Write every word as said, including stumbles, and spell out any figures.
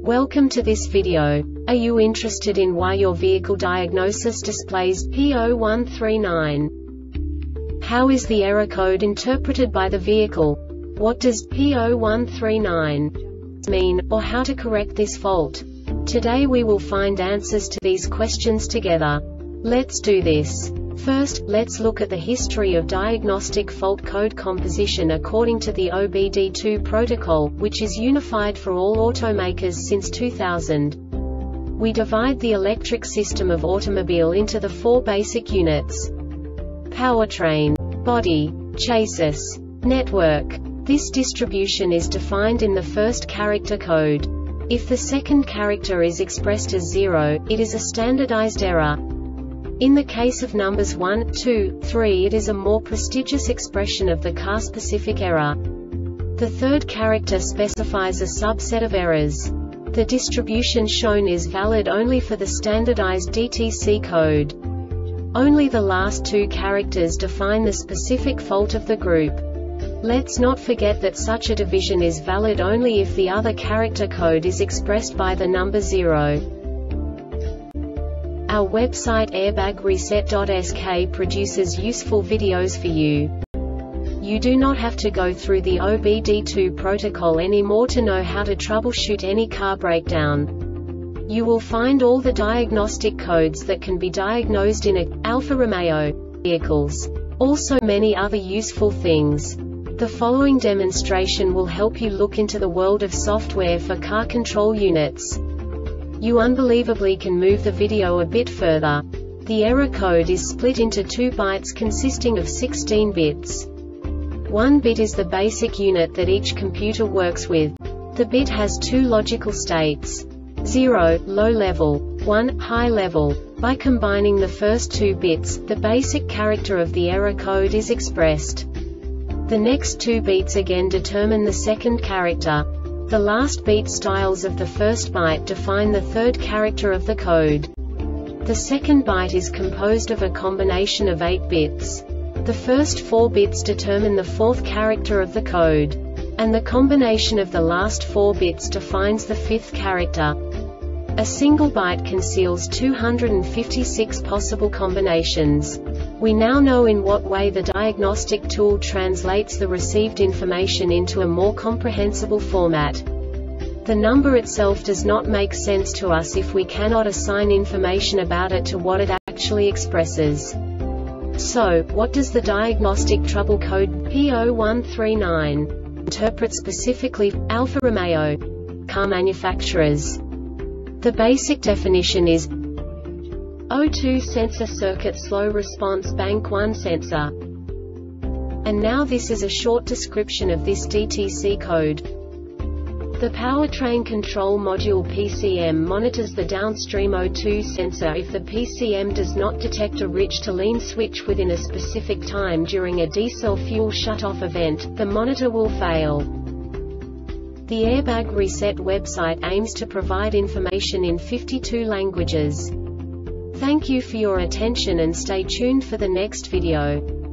Welcome to this video. Are you interested in why your vehicle diagnosis displays P zero one three nine? How is the error code interpreted by the vehicle? What does P zero one three nine mean, or how to correct this fault? Today we will find answers to these questions together. Let's do this. First, let's look at the history of diagnostic fault code composition according to the O B D two protocol, which is unified for all automakers since two thousand. We divide the electric system of automobile into the four basic units: powertrain, body, chassis, network. This distribution is defined in the first character code. If the second character is expressed as zero, it is a standardized error. In the case of numbers one, two, three, it is a more prestigious expression of the car-specific error. The third character specifies a subset of errors. The distribution shown is valid only for the standardized D T C code. Only the last two characters define the specific fault of the group. Let's not forget that such a division is valid only if the other character code is expressed by the number zero. Our website airbag reset dot S K produces useful videos for you. You do not have to go through the O B D two protocol anymore to know how to troubleshoot any car breakdown. You will find all the diagnostic codes that can be diagnosed in a Alfa Romeo vehicles. Also many other useful things. The following demonstration will help you look into the world of software for car control units. You unbelievably can move the video a bit further. The error code is split into two bytes consisting of sixteen bits. One bit is the basic unit that each computer works with. The bit has two logical states: zero, low level, one, high level. By combining the first two bits, the basic character of the error code is expressed. The next two bits again determine the second character. The last beat styles of the first byte define the third character of the code. The second byte is composed of a combination of eight bits. The first four bits determine the fourth character of the code. And the combination of the last four bits defines the fifth character. A single byte conceals two hundred fifty-six possible combinations. We now know in what way the diagnostic tool translates the received information into a more comprehensible format. The number itself does not make sense to us if we cannot assign information about it to what it actually expresses. So, what does the diagnostic trouble code P zero one three nine interpret specifically for Alfa Romeo car manufacturers? The basic definition is O two sensor circuit slow response bank one sensor. And now this is a short description of this D T C code. The powertrain control module P C M monitors the downstream O two sensor. If the P C M does not detect a rich to lean switch within a specific time during a diesel fuel shutoff event, the monitor will fail. The Airbag Reset website aims to provide information in fifty-two languages. Thank you for your attention and stay tuned for the next video.